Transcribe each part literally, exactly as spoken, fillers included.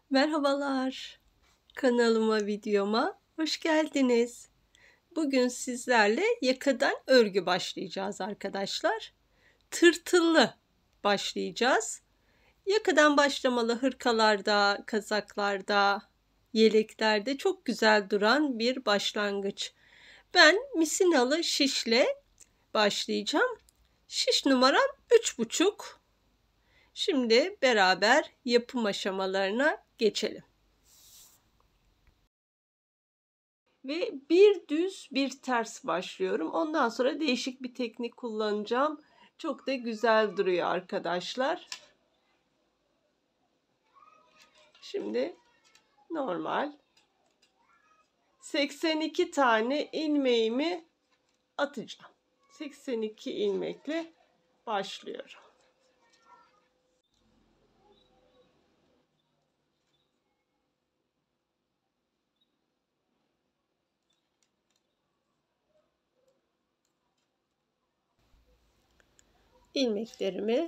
Merhabalar, kanalıma, videoma hoş geldiniz. Bugün sizlerle yakadan örgü başlayacağız arkadaşlar. Tırtıllı başlayacağız. Yakadan başlamalı hırkalarda, kazaklarda, yeleklerde çok güzel duran bir başlangıç. Ben misinalı şişle başlayacağım. Şiş numaram üç buçuk. Şimdi beraber yapım aşamalarına geçelim. Ve bir düz bir ters başlıyorum. Ondan sonra değişik bir teknik kullanacağım. Çok da güzel duruyor arkadaşlar. Şimdi normal seksen iki tane ilmeğimi atacağım. seksen iki ilmekle başlıyorum. İlmeklerimi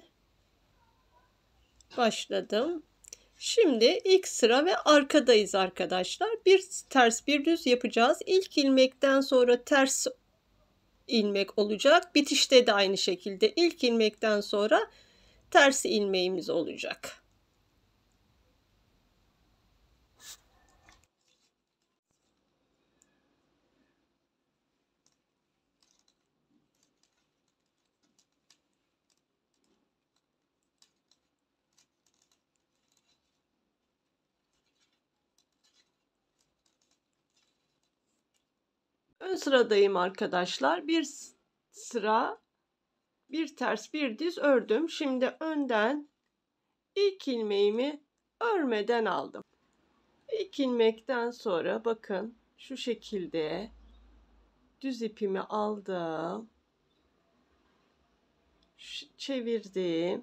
başladım. Şimdi ilk sıra ve arkadayız arkadaşlar. Bir ters bir düz yapacağız. İlk ilmekten sonra ters ilmek olacak. Bitişte de aynı şekilde ilk ilmekten sonra ters ilmeğimiz olacak. Ön sıradayım arkadaşlar. Bir sıra, bir ters, bir düz ördüm. Şimdi önden ilk ilmeğimi örmeden aldım. İlk ilmekten sonra bakın şu şekilde düz ipimi aldım. Çevirdim.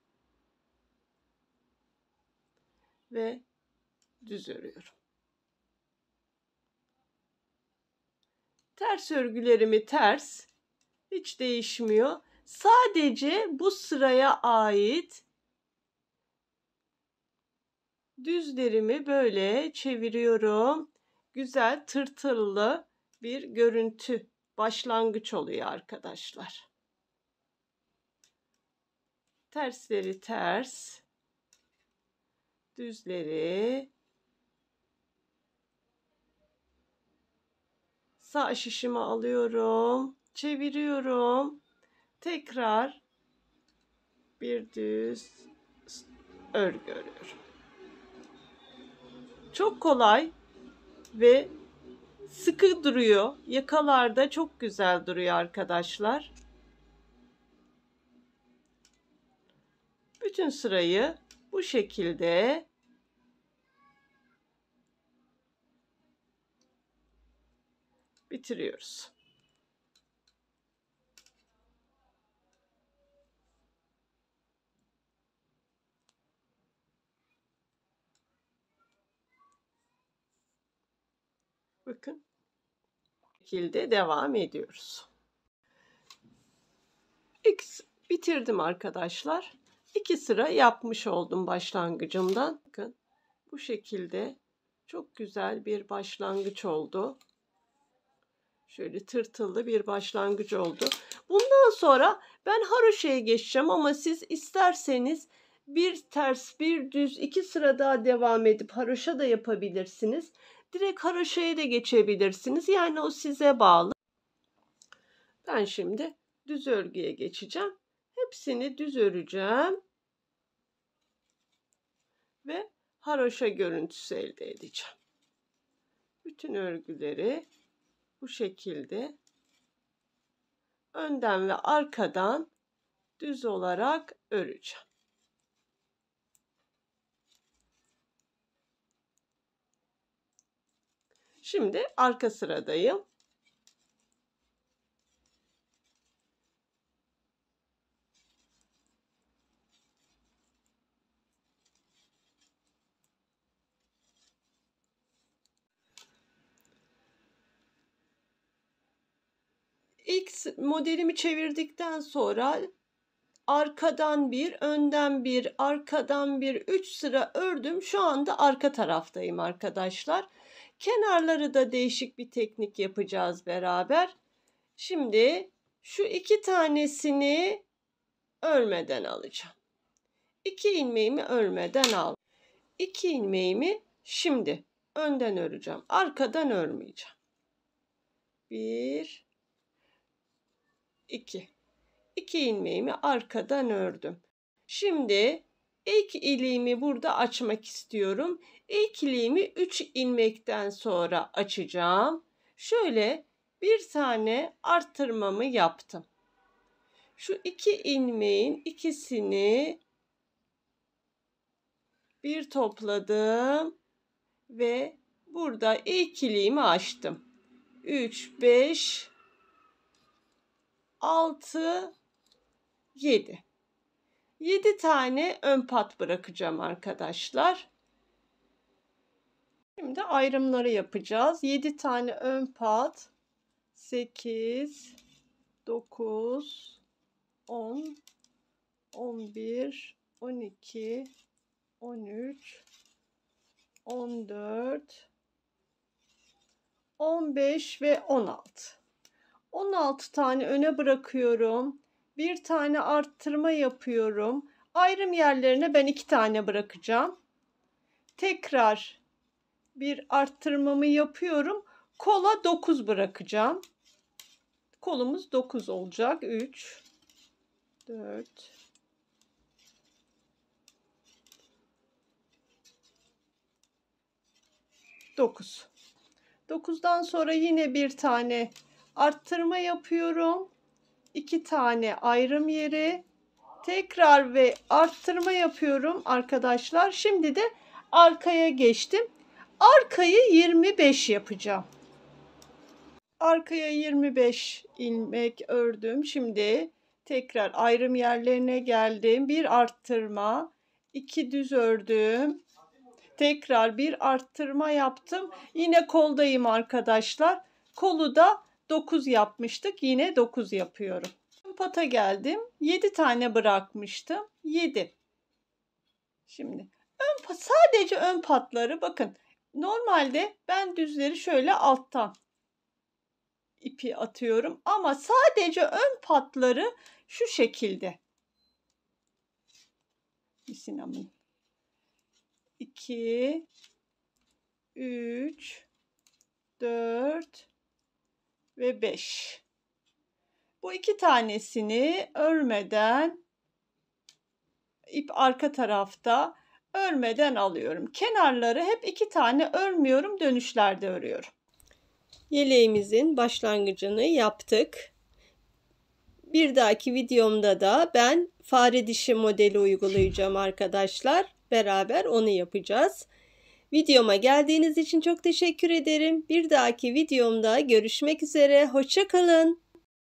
Ve düz örüyorum. Ters örgülerimi ters, hiç değişmiyor. Sadece bu sıraya ait düzlerimi böyle çeviriyorum. Güzel tırtıllı bir görüntü başlangıç oluyor arkadaşlar. Tersleri ters, düzleri sağ şişimi alıyorum, çeviriyorum. Tekrar bir düz örgü örüyorum. Çok kolay ve sıkı duruyor. Yakalarda çok güzel duruyor arkadaşlar. Bütün sırayı bu şekilde bitiriyoruz. Bakın. Bu şekilde devam ediyoruz. X bitirdim arkadaşlar. İki sıra yapmış oldum başlangıcımdan. Bakın bu şekilde çok güzel bir başlangıç oldu. Şöyle tırtıllı bir başlangıç oldu. Bundan sonra ben haroşaya geçeceğim ama siz isterseniz bir ters bir düz iki sıra daha devam edip haroşa da yapabilirsiniz. Direkt haroşaya da geçebilirsiniz. Yani o size bağlı. Ben şimdi düz örgüye geçeceğim. Hepsini düz öreceğim. Ve haroşa görüntüsü elde edeceğim. Bütün örgüleri bu şekilde önden ve arkadan düz olarak öreceğim. Şimdi arka sıradayım. İlk modelimi çevirdikten sonra arkadan bir, önden bir, arkadan bir, üç sıra ördüm. Şu anda arka taraftayım arkadaşlar. Kenarları da değişik bir teknik yapacağız beraber. Şimdi şu iki tanesini örmeden alacağım. İki ilmeğimi örmeden al. İki ilmeğimi şimdi önden öreceğim. Arkadan örmeyeceğim. Bir, iki. İki ilmeğimi arkadan ördüm. Şimdi ilk iliğimi burada açmak istiyorum. İlk iliğimi üç ilmekten sonra açacağım. Şöyle bir tane arttırmamı yaptım. Şu iki ilmeğin ikisini bir topladım ve burada ilk iliğimi açtım. üç, beş, altı, yedi. yedi tane ön pat bırakacağım arkadaşlar. Şimdi ayrımları yapacağız. yedi tane ön pat, sekiz, dokuz, on, on bir, on iki, on üç, on dört, on beş ve on altı. on altı tane öne bırakıyorum. Bir tane arttırma yapıyorum. Ayrım yerlerine ben iki tane bırakacağım. Tekrar bir arttırmamı yapıyorum. Kola dokuz bırakacağım. Kolumuz dokuz olacak. üç, dört, dokuz. dokuzdan sonra yine bir tane arttırma yapıyorum. iki tane ayrım yeri. Tekrar ve arttırma yapıyorum arkadaşlar. Şimdi de arkaya geçtim. Arkayı yirmi beş yapacağım. Arkaya yirmi beş ilmek ördüm. Şimdi tekrar ayrım yerlerine geldim. Bir arttırma, iki düz ördüm. Tekrar bir arttırma yaptım. Yine koldayım arkadaşlar. Kolu da dokuz yapmıştık. Yine dokuz yapıyorum. Ön pata geldim. yedi tane bırakmıştım. yedi. Şimdi ön pat, sadece ön patları bakın. Normalde ben düzleri şöyle alttan ipi atıyorum ama sadece ön patları şu şekilde. Sinamın. iki, üç, dört ve beş. Bu iki tanesini örmeden ip arka tarafta örmeden alıyorum. Kenarları hep iki tane örmüyorum, dönüşlerde örüyorum. Yeleğimizin başlangıcını yaptık. Bir dahaki videomda da ben fare dişi modeli uygulayacağım arkadaşlar. Beraber onu yapacağız. Videoma geldiğiniz için çok teşekkür ederim. Bir dahaki videomda görüşmek üzere. Hoşça kalın.